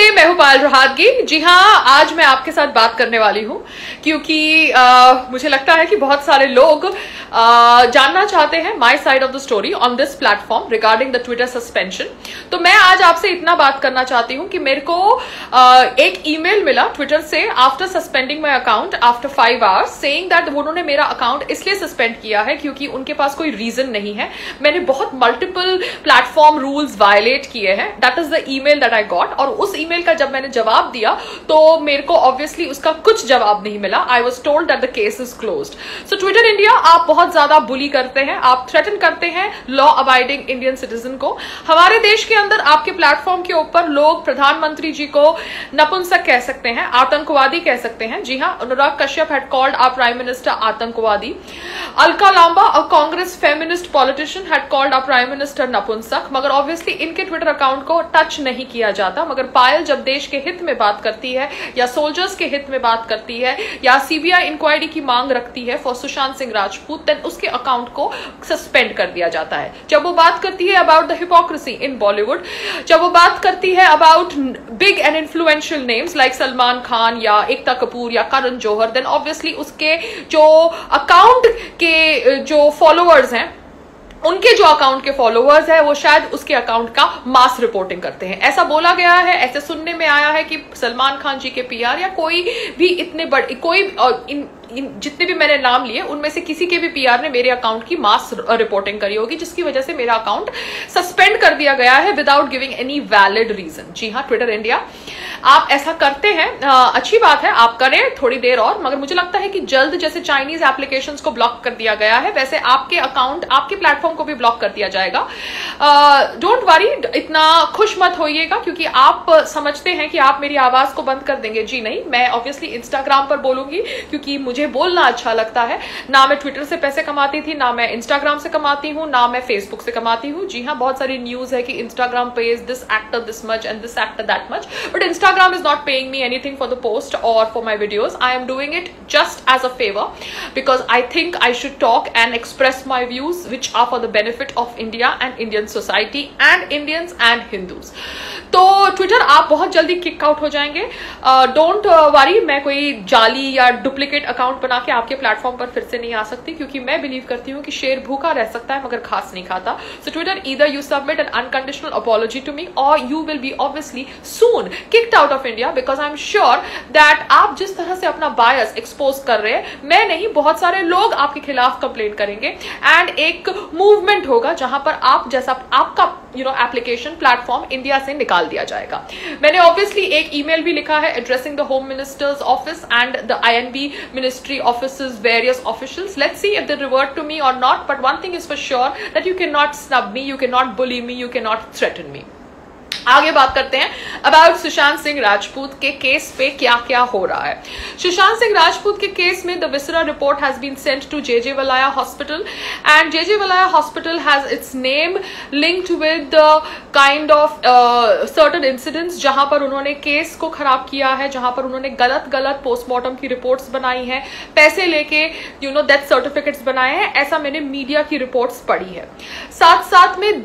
नमस्ते, मैं हूं पायल रोहातगी। जी हाँ, आज मैं आपके साथ बात करने वाली हूं क्योंकि मुझे लगता है कि बहुत सारे लोग जानना चाहते हैं my side of the story on this platform regarding the Twitter suspension. तो मैं आज आपसे इतना बात करना चाहती हूं कि मेरे को एक ईमेल मिला ट्विटर से after suspending my account after 5 hours saying that उन्होंने मेरा अकाउंट इसलिए सस्पेंड किया है क्योंकि उनके पास कोई रीजन नहीं है। मैंने बहुत मल्टीपल प्लेटफॉर्म रूल्स वायलेट किए हैं। That is the email that I got. और उस ईमेल का जब मैंने जवाब दिया तो मेरे को ऑब्वियसली उसका कुछ जवाब नहीं मिला। I was told that the case is closed. So Twitter India, आप बहुत ज्यादा बुली करते हैं, आप थ्रेटन करते हैं लॉ अबाइडिंग इंडियन सिटीजन को। हमारे देश के अंदर आपके प्लेटफॉर्म के ऊपर लोग प्रधानमंत्री जी को नपुंसक कह सकते हैं, आतंकवादी कह सकते हैं। जी हाँ, Anurag Kashyap had called our prime minister आतंकवादी। Alka Lamba, a Congress feminist politician, had called our prime minister नपुंसक। मगर ऑब्वियसली इनके ट्विटर अकाउंट को टच नहीं किया जाता। मगर पायल जब देश के हित में बात करती है या सोल्जर्स के हित में बात करती है या सीबीआई इंक्वायरी की मांग रखती है फॉर सुशांत सिंह राजपूत, देन उसके अकाउंट को सस्पेंड कर दिया जाता है। जब वो बात करती है about the hypocrisy in Bollywood, जब वो बात करती है about big and influential names like Salman Khan या एकता कपूर या करण जौहर, देन ऑब्वियसली उसके जो अकाउंट के जो फॉलोअर्स हैं, उनके जो अकाउंट के फॉलोअर्स है वो शायद उसके अकाउंट का मास रिपोर्टिंग करते हैं। ऐसा बोला गया है, ऐसे सुनने में आया है कि सलमान खान जी के पीआर या कोई भी इतने बड़े कोई जितने भी मैंने नाम लिए उनमें से किसी के भी पीआर ने मेरे अकाउंट की मास रिपोर्टिंग करी होगी, जिसकी वजह से मेरा अकाउंट सस्पेंड कर दिया गया है without giving any valid reason. जी हाँ, ट्विटर इंडिया, आप ऐसा करते हैं, अच्छी बात है, आप करें थोड़ी देर और। मगर मुझे लगता है कि जल्द जैसे चाइनीज एप्लीकेशंस को ब्लॉक कर दिया गया है वैसे आपके अकाउंट, आपके प्लेटफॉर्म को भी ब्लॉक कर दिया जाएगा। डोंट वरी, इतना खुश मत होइएगा क्योंकि आप समझते हैं कि आप मेरी आवाज को बंद कर देंगे। जी नहीं, मैं ऑब्वियसली इंस्टाग्राम पर बोलूंगी क्योंकि मुझे बोलना अच्छा लगता है। ना मैं ट्विटर से पैसे कमाती थी, ना मैं इंस्टाग्राम से कमाती हूं, ना मैं फेसबुक से कमाती हूं। जी हाँ, बहुत सारी न्यूज है कि Instagram page this actor this much and this actor that much, but Instagram is not paying me anything for the post और for my videos. I am doing it just as a favour because I think I should talk and express my views which are for the benefit of India and Indian society and Indians and Hindus. तो Twitter आप बहुत जल्दी kick out हो जाएंगे। Don't worry, मैं कोई जाली या डुप्लीकेट अकाउंट बना के आपके प्लेटफॉर्म पर फिर से नहीं आ सकती क्योंकि मैं बिलीव करती हूं कि शेर भूखा रह सकता है मगर घास नहीं खाता। So Twitter, either you submit an unconditional apology to me और you will be obviously soon kicked out of India because I am sure that आप जिस तरह से अपना बायस एक्सपोज कर रहे हैं, मैं नहीं, बहुत सारे लोग आपके खिलाफ कंप्लेंट करेंगे एंड एक मूवमेंट होगा जहां पर आप जैसा आपका एप्लीकेशन प्लेटफॉर्म इंडिया से निकाल दिया जाएगा। मैंने ऑब्वियसली एक ईमेल भी लिखा है addressing the home minister's office and the INB ministry offices, various officials. Let's see if they revert to me और not, but one thing is for sure that you can not snub me, you can not bully me, you can not threaten me. आगे बात करते हैं about Sushant Singh Rajput के case पे क्या क्या हो रहा है। सुशांत सिंह राजपूत के केस में the viscera report has been sent to JJ Walaya hospital and JJ Walaya hospital has its name linked with the kind of certain incidents जहां पर उन्होंने केस को खराब किया है, जहां पर उन्होंने गलत पोस्टमार्टम की रिपोर्ट्स बनाई है, पैसे लेके डेथ सर्टिफिकेट्स बनाए हैं। ऐसा मैंने मीडिया की रिपोर्ट्स पढ़ी है। साथ साथ में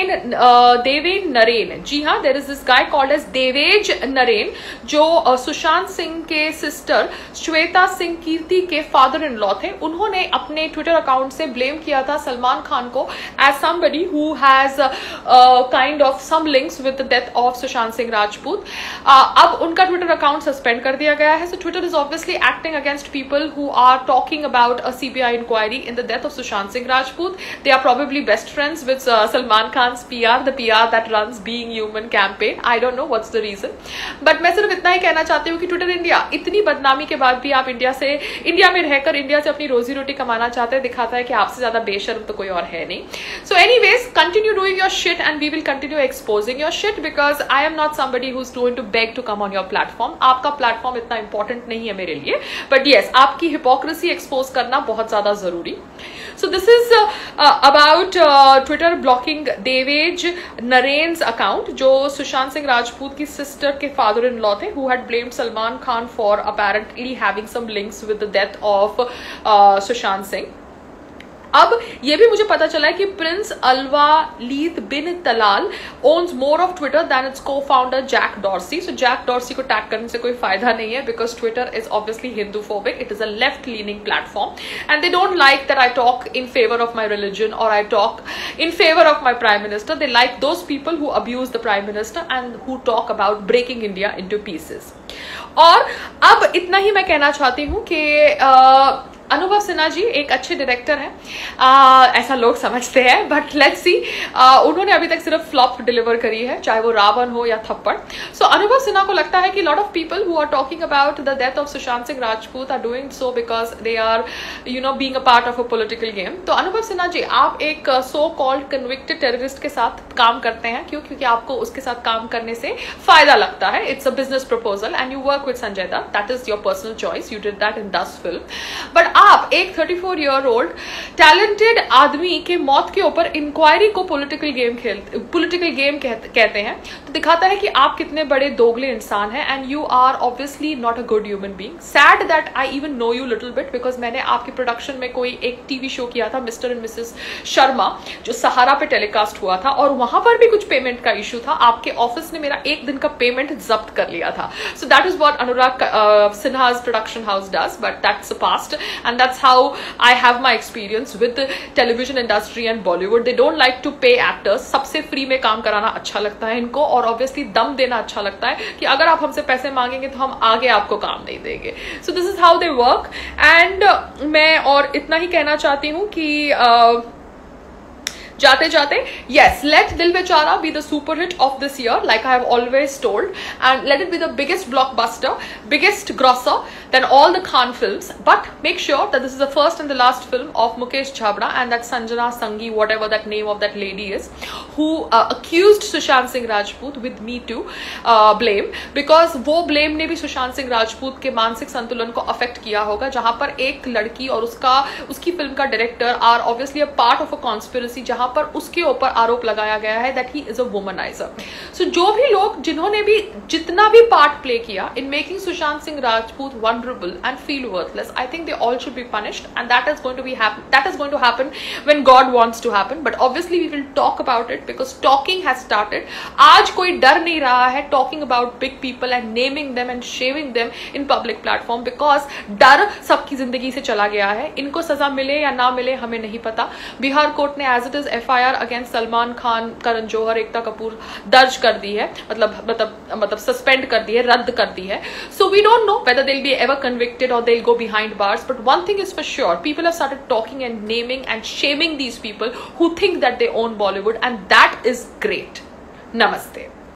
देवेन नरेन, जी हाँ, there is this guy called as Devesh Naren जो सुशांत सिंह के सिस्टर श्वेता सिंह कीर्ति के फादर इन लॉ थे। उन्होंने अपने ट्विटर अकाउंट से ब्लेम किया था सलमान खान को as somebody who has kind of some links with the death of Sushant Singh Rajput. अब उनका ट्विटर अकाउंट सस्पेंड कर दिया गया है। So Twitter is obviously acting against people who are talking about a CBI inquiry in the death of Sushant Singh Rajput. They are probably best friends with Salman Khan's PR, the PR that runs being human campaign. I don't know what's the reason, but मैं सिर्फ इतना ही कहना चाहती हूँ कि Twitter India, इतनी बदनामी के बाद भी आप इंडिया में रहकर इंडिया से अपनी रोजी रोटी कमाना चाहते हैं, दिखाता है कि आपसे ज्यादा बेशर्म तो कोई और है नहीं। So anyways, continue doing your shit and we will continue exposing your shit because I am not somebody who is going to beg to come on your platform. आपका प्लेटफॉर्म इतना इंपॉर्टेंट नहीं है मेरे लिए, बट येस, आपकी hypocrisy expose करना बहुत ज्यादा जरूरी। So this is about Twitter blocking Devesh Naren's account जो सुशांत सिंह राजपूत की सिस्टर के फादर इन लॉ थे, who had blamed Salman Khan for apparently having some links with the death of Sushant Singh. अब ये भी मुझे पता चला है कि prince Al-Waleed bin Talal owns more of Twitter than its co-founder Jack Dorsey. So Jack Dorsey को टैग करने से कोई फायदा नहीं है, because Twitter is obviously Hinduphobic. It is a left leaning platform and they don't like that I talk in favour of my religion और I talk in favour of my prime minister. They like those people who abuse the prime minister and who talk about breaking India into pieces. और अब इतना ही मैं कहना चाहती हूँ कि अनुभव सिन्हा जी एक अच्छे डायरेक्टर हैं, ऐसा लोग समझते हैं, बट लेट्स सी. उन्होंने अभी तक सिर्फ फ्लॉप डिलीवर करी है, चाहे वो रावण हो या थप्पड़. सो अनुभव सिन्हा को लगता है कि lot of people who are talking about the death of Sushant Singh Rajput are doing so because they are being a part of a political game. तो अनुभव सिन्हा जी, आप एक सो कॉल्ड कन्विक्टेड टेररिस्ट के साथ काम करते हैं. क्यों? क्योंकि आपको उसके साथ काम करने से फायदा लगता है. It's a business proposal and you work with Sanjay Dutt. That is your personal choice. You did that in 10 film. But आप एक 34 ईयर ओल्ड टैलेंटेड आदमी के मौत के ऊपर इंक्वायरी को पॉलिटिकल गेम कहते हैं. तो दिखाता है कि आप कितने बड़े दोगले इंसान हैं and you are obviously not a good human being. Sad that I even know you little bit, because मैंने आपके प्रोडक्शन में कोई एक टीवी शो किया था, मिस्टर एंड मिसेस शर्मा, जो सहारा पे टेलीकास्ट हुआ था, और वहां पर भी कुछ पेमेंट का इशू था. आपके ऑफिस ने मेरा एक दिन का पेमेंट जब्त कर लिया था. So that is what Anurag Sinha's production house does, but that's the past and that's how I have my experience with the television industry and Bollywood. They don't like to pay actors. सबसे free में काम कराना अच्छा लगता है इनको, और obviously दम देना अच्छा लगता है कि अगर आप हमसे पैसे मांगेंगे तो हम आगे आपको काम नहीं देंगे. So this is how they work. And मैं और इतना ही कहना चाहती हूँ कि जाते जाते, yes, let Dil Bechara be the super hit of this year, like I have always told, and let it be the biggest blockbuster, biggest grosser than all the Khan films. But make sure that this is the first and the last film of Mukesh Chhabra and that Sanjana Sanghi, whatever that name of that lady is, who accused Sushant Singh Rajput with Me Too blame, because वो blame ने भी सुशांत सिंह राजपूत के मानसिक संतुलन को affect किया होगा, जहां पर एक लड़की और उसकी फिल्म का director are obviously a part of a conspiracy, जहां पर उसके ऊपर आरोप लगाया गया है that he is a womaniser. सो जो भी लोग जिन्होंने भी जितना भी पार्ट प्ले किया in making Sushant Singh Rajput vulnerable and feel worthless, I think they all should be punished and that is going to happen when God wants to happen. But obviously we will talk about it because talking has started. आज कोई डर नहीं रहा है talking about big people and naming them and shaving them in public platform, because डर सबकी जिंदगी से चला गया है. इनको सजा मिले या ना मिले हमें नहीं पता. बिहार कोर्ट ने as it is FIR against Salman Khan, Karan Johar, Ekta Kapoor दर्ज कर दी है, मतलब सस्पेंड कर दी है, रद्द कर दी है. So we don't know whether they'll be ever convicted or they'll go behind bars, but one thing is for sure, people have started talking and naming and shaming these people who think that they own Bollywood, and that is great. Namaste.